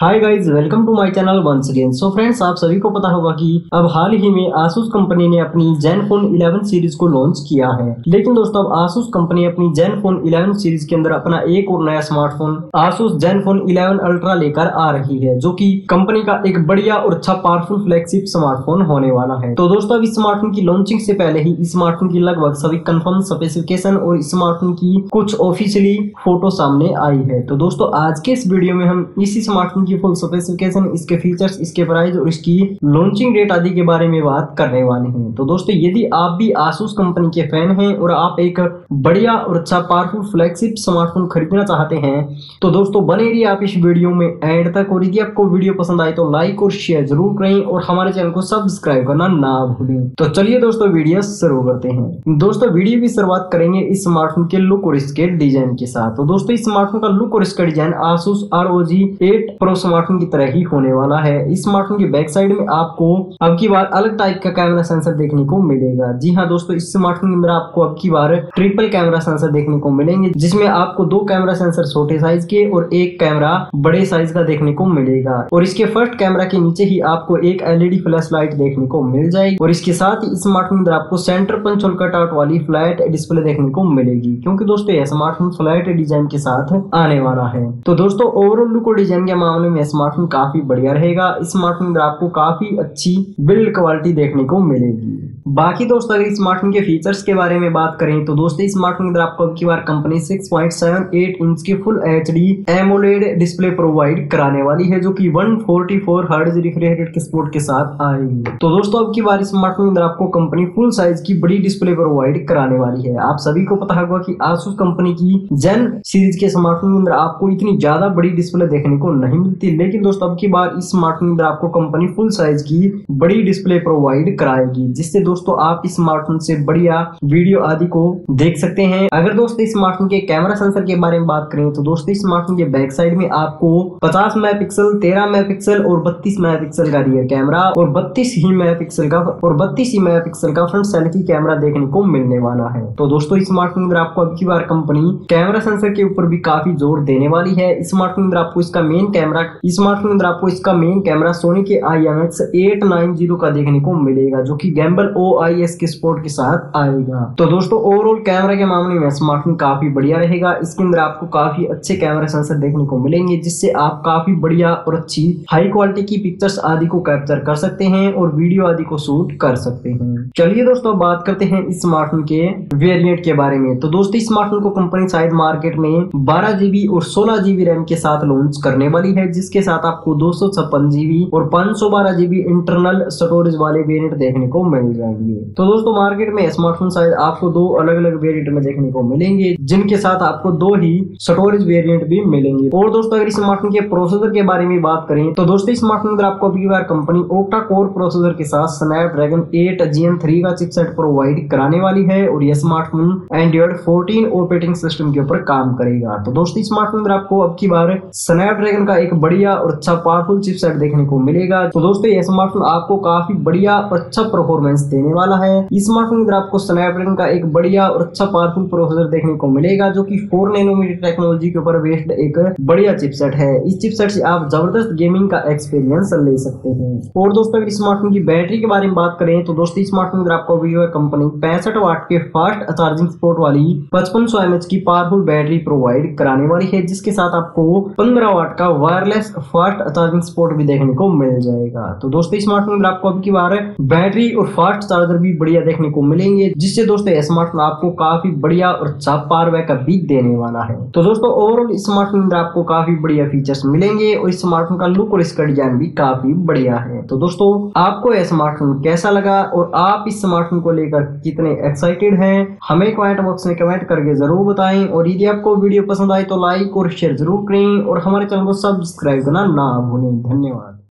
Hi guys, welcome to my channel once again. So friends, आप सभी को पता होगा कि अब हाल ही में आसूस कंपनी ने अपनी Zenfone 11 सीरीज को लॉन्च किया है। लेकिन दोस्तों, अब आसूस कंपनी अपनी Zenfone 11 सीरीज के अंदर अपना एक और नया स्मार्टफोन आसूस Zenfone 11 अल्ट्रा लेकर आ रही है, जो कि कंपनी का एक बढ़िया और अच्छा पावरफुल फ्लैगशिप स्मार्टफोन होने वाला है। तो दोस्तों, अब इस स्मार्टफोन की लॉन्चिंग से पहले ही इस स्मार्टफोन की लगभग सभी कंफर्म स्पेसिफिकेशन और इस स्मार्टफोन की कुछ ऑफिशियली फोटो सामने आई है। तो दोस्तों, आज के इस वीडियो में हम इसी स्मार्टफोन की फुल स्पेसिफिकेशन, इसके फीचर्स, इसके प्राइस और इसकी लॉन्चिंग डेट आदि के बारे में बात करने वाले हैं। तो दोस्तों, यदि आप भी आसूस कंपनी के फैन हैं और आप एक बढ़िया और अच्छा पावरफुल फ्लैगशिप स्मार्टफोन खरीदना चाहते हैं, तो दोस्तों बने रहिए आप इस वीडियो में एंड तक। और यदि आपको वीडियो पसंद आए तो लाइक और शेयर जरूर करें और हमारे चैनल को सब्सक्राइब करना ना भूलें। तो चलिए दोस्तों, वीडियो शुरू करते हैं। दोस्तों, वीडियो की शुरुआत करेंगे इस स्मार्टफोन के लुक और इसके डिजाइन के साथ। तो दोस्तों, इस स्मार्टफोन का लुक और इसका design Asus ROG 8 pro smartphone की तरह ही होने वाला है। इस स्मार्टफोन की बैक साइड में आपको अब की बार अलग टाइप का कैमरा सेंसर देखने को मिलेगा। जी हाँ दोस्तों, इस स्मार्टफोन के अंदर आपको अब की बार ट्रिपल कैमरा सेंसर देखने को मिलेंगे, जिसमें आपको 2 कैमरा सेंसर छोटे साइज के और 1 कैमरा बड़े साइज का देखने को मिलेगा। और इसके फर्स्ट कैमरा के नीचे ही आपको एक LED फ्लैश लाइट देखने को मिल जाएगी। और इसके साथ ही इस स्मार्टफोन के अंदर आपको centre punch hole cut out वाली फ्लैट डिस्प्ले देखने को मिलेगी, क्योंकि दोस्तों यह स्मार्टफोन फ्लैट डिजाइन के साथ आने वाला है। तो दोस्तों, ओवरऑल लुक और डिजाइन के मामले में स्मार्टफोन काफी बढ़िया रहेगा। इस स्मार्टफोन में आपको काफी अच्छी बिल्ड क्वालिटी देखने को मिलेगी। बाकी दोस्तों, अगर इस स्मार्टफोन के फीचर्स के बारे में बात करें तो दोस्तों, इस स्मार्टफोन के अंदर आपको अब की बार कंपनी 6.78 इंच की full HD AMOLED display provide कराने वाली है, जो कि 144 हर्ट्ज रिफ्रेश रेट के सपोर्ट के साथ आएगी। तो दोस्तों, अब की बार इस स्मार्टफोन के अंदर आपको कंपनी फुल साइज की बड़ी डिस्प्ले प्रोवाइड कराने वाली है। आप सभी को पता होगा कि आसूस कंपनी की जेन सीरीज के स्मार्टफोन के अंदर आपको इतनी ज्यादा बड़ी डिस्प्ले देखने को नहीं मिलती, लेकिन दोस्तों अब की बार इस स्मार्टफोन के अंदर आपको कंपनी फुल साइज की बड़ी डिस्प्ले प्रोवाइड कराएगी, जिससे दोस्तों आप इस स्मार्टफोन से बढ़िया वीडियो आदि को देख सकते हैं। अगर दोस्तों इस स्मार्टफोन के कैमरा सेंसर के बारे में बात करें तो दोस्तों, इस स्मार्टफोन के बैक साइड में आपको 50 मेगापिक्सल, 13 मेगापिक्सल और 32 मेगापिक्सल का रियर कैमरा और 32 ही मेगापिक्सल का फ्रंट सेल्फी कैमरा देखने को मिलने वाला है। तो दोस्तों, इस स्मार्टफोन में आपको अब की बार कंपनी कैमरा सेंसर के ऊपर भी काफी जोर देने वाली है। इस स्मार्टफोन में आपको इसका मेन कैमरा सोनी के IMX890 का देखने को मिलेगा, जो कि गैम्बल OIS के सपोर्ट के साथ आएगा। तो दोस्तों, ओवरऑल कैमरा के मामले में स्मार्टफोन काफी बढ़िया रहेगा। इसके अंदर आपको काफी अच्छे कैमरा सेंसर देखने को मिलेंगे, जिससे आप काफी बढ़िया और अच्छी हाई क्वालिटी की पिक्चर्स आदि को कैप्चर कर सकते हैं और वीडियो आदि को शूट कर सकते हैं। चलिए दोस्तों, बात करते हैं इस स्मार्टफोन के वेरिएंट के बारे में। तो दोस्तों, इस स्मार्टफोन को कंपनी शायद मार्केट में 12 GB और 16 GB रैम के साथ लॉन्च करने वाली है, जिसके साथ आपको 256 GB और 512 GB इंटरनल स्टोरेज वाले वेरिएंट देखने को मिल जाएंगे। तो दोस्तों, मार्केट में स्मार्टफोन शायद आपको 2 अलग अलग वेरिएंट में देखने को मिलेंगे, जिनके साथ आपको 2 ही स्टोरेज वेरिएंट भी मिलेंगे। और दोस्तों, अगर इस स्मार्टफोन के प्रोसेसर के बारे में बात करें तो दोस्तों, इस स्मार्टफोन में आपको अभी बार कंपनी ओक्टा कोर प्रोसेसर के साथ स्नैपड्रैगन 8 Gen 3 का चिपसेट प्रोवाइड कराने वाली है और यह स्मार्टफोन एंड्रॉइड 14 ऑपरेटिंग सिस्टम के ऊपर काम करेगा। तो दोस्तों, इस स्मार्टफोन में आपको अब की बार स्नैपड्रैगन का एक बढ़िया और अच्छा पावरफुल चिपसेट देखने को मिलेगा। तो दोस्तों, यह स्मार्टफोन आपको काफी बढ़िया और अच्छा परफॉर्मेंस देने वाला है। इस स्मार्टफोन में आपको स्नैपड्रैगन का एक बढ़िया और अच्छा पावरफुल प्रोसेसर देखने को मिलेगा, जो कि 4 नैनोमीटर टेक्नोलॉजी के ऊपर बेस्ड एक बढ़िया चिपसेट है। इस चिपसेट से आप जबरदस्त गेमिंग का एक्सपीरियंस ले सकते हैं। और दोस्तों, अगर स्मार्टफोन की बैटरी के बारे में बात करें तो दोस्तों, स्मार्टफोन में आपको कंपनी 65 वाट के फास्ट चार्जिंग सपोर्ट वाली 5500 mAh की पावरफुल बैटरी प्रोवाइड कराने वाली है, जिसके साथ आपको 15 वाट का वायरलेस फास्ट चार्जिंग सपोर्ट भी देखने को मिल जाएगा। तो दोस्तों, स्मार्टफोन में आपको अब की बार बैटरी और फास्ट चार्जर भी बढ़िया देखने को मिलेंगे, जिससे दोस्तों स्मार्टफोन आपको काफी बढ़िया और अच्छा पावर बैकअप भी देने वाला है। तो दोस्तों, ओवरऑल स्मार्टफोन में आपको काफी बढ़िया फीचर्स मिलेंगे और इस स्मार्टफोन का लुक और इसका डिजाइन भी काफी बढ़िया है। तो दोस्तों, आपको यह स्मार्टफोन कैसा लगा और आप इस स्मार्टफोन को लेकर कितने एक्साइटेड हैं, हमें कमेंट बॉक्स में कमेंट करके जरूर बताएं। और यदि आपको वीडियो पसंद आए तो लाइक और शेयर जरूर करें और हमारे चैनल को सब्सक्राइब करना ना भूलें। धन्यवाद।